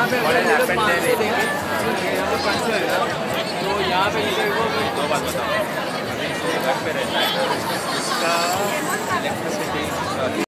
यहाँ पे अगर हम लोग 500 देंगे यहाँ पे 500 है ना, तो यहाँ पे दो बात बताओ, घर पे रहता है इसका इलेक्ट्रिसिटी